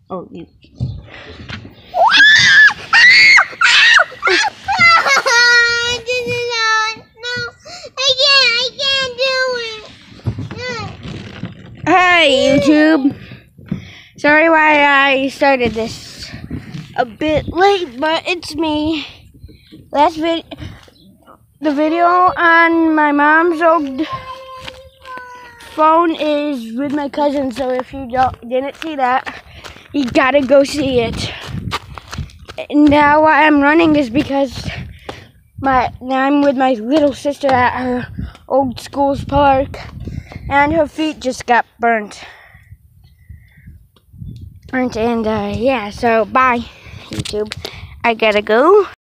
Oh, you. Hey, YouTube. Sorry why I started this a bit late, but it's me. The video on my mom's old phone is with my cousin, so if you didn't see that, you gotta go see it. And now why I'm running is because now I'm with my little sister at her old school's park, and her feet just got burnt. And yeah, so bye, YouTube. I gotta go.